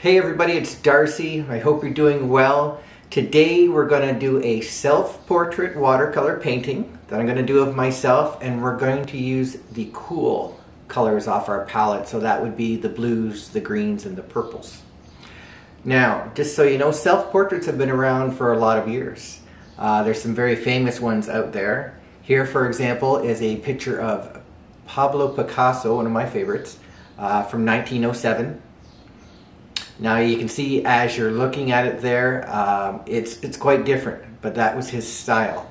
Hey everybody, it's Darcy. I hope you're doing well. Today we're going to do a self-portrait watercolor painting that I'm going to do of myself, and we're going to use the cool colors off our palette. So that would be the blues, the greens, and the purples. Now, just so you know, self-portraits have been around for a lot of years. There's some very famous ones out there. Here, for example, is a picture of Pablo Picasso, one of my favorites, from 1907. Now you can see as you're looking at it there, it's quite different, but that was his style.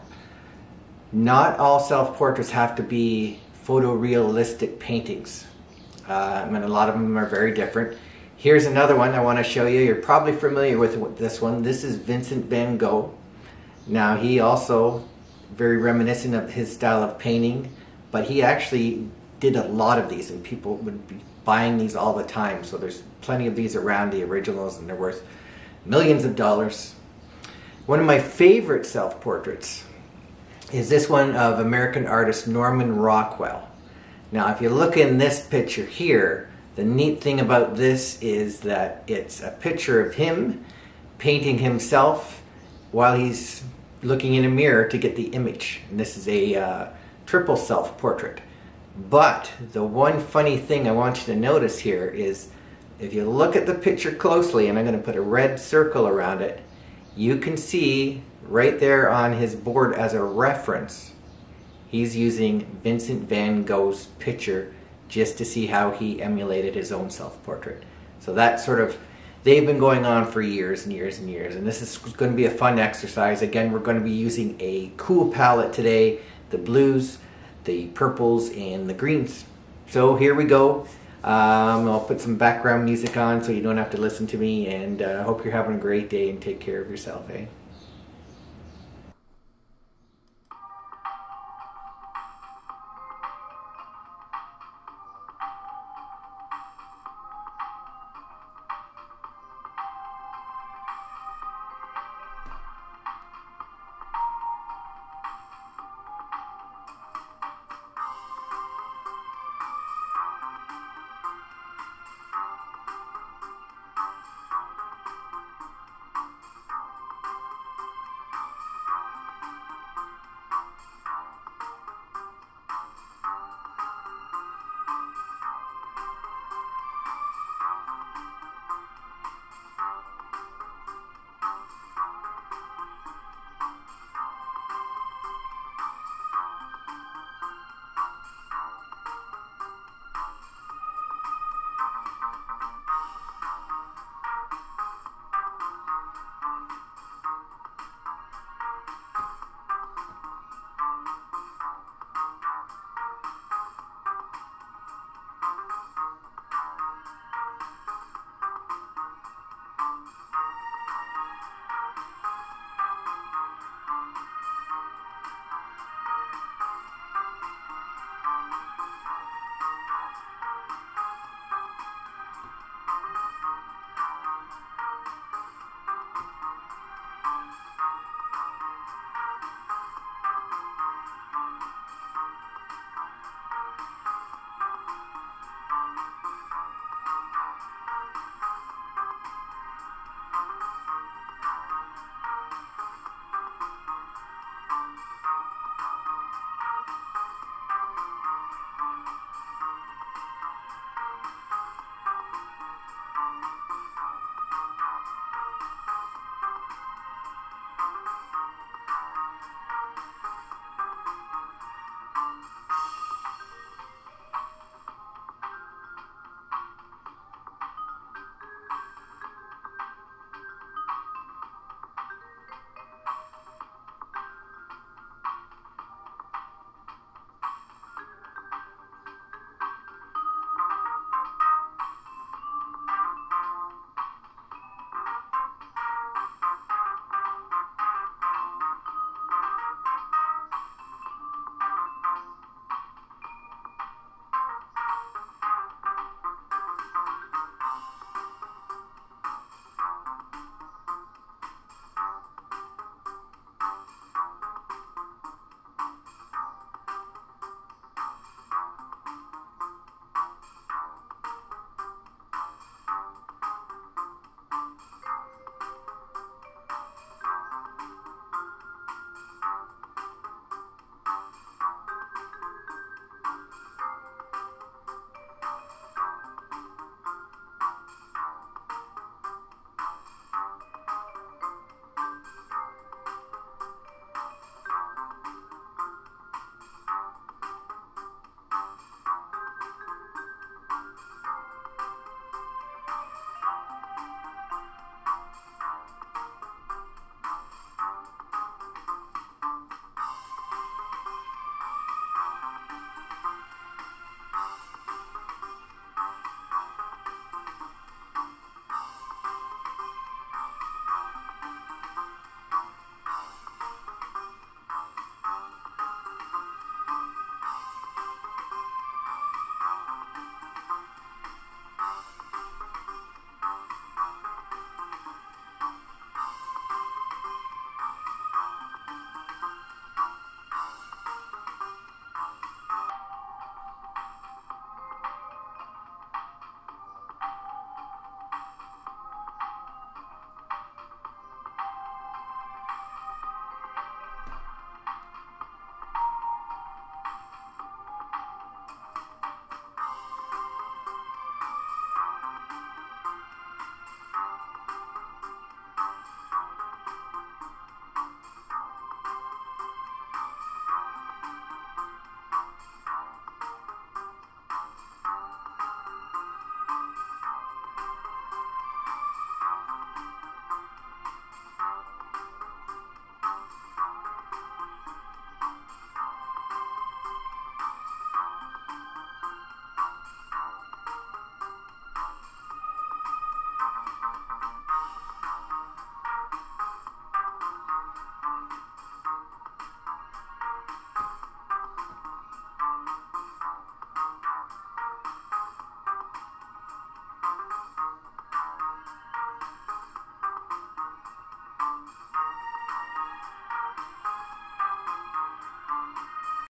Not all self-portraits have to be photorealistic paintings. I mean, a lot of them are very different. Here's another one I want to show you. You're probably familiar with this one. This is Vincent van Gogh. Now he also, very reminiscent of his style of painting, but he actually did a lot of these, and people would be buying these all the time. So there's plenty of these around, the originals, and they're worth millions of dollars. One of my favorite self-portraits is this one of American artist Norman Rockwell. Now if you look in this picture here, the neat thing about this is that it's a picture of him painting himself while he's looking in a mirror to get the image. And this is a triple self-portrait. But the one funny thing I want you to notice here is if you look at the picture closely, and I'm going to put a red circle around it, you can see right there on his board as a reference, he's using Vincent van Gogh's picture just to see how he emulated his own self-portrait. So that sort of, they've been going on for years and years and years, and this is going to be a fun exercise. Again, we're going to be using a cool palette today, the blues, the purples, and the greens. So here we go. I'll put some background music on so you don't have to listen to me, and I hope you're having a great day and take care of yourself, eh?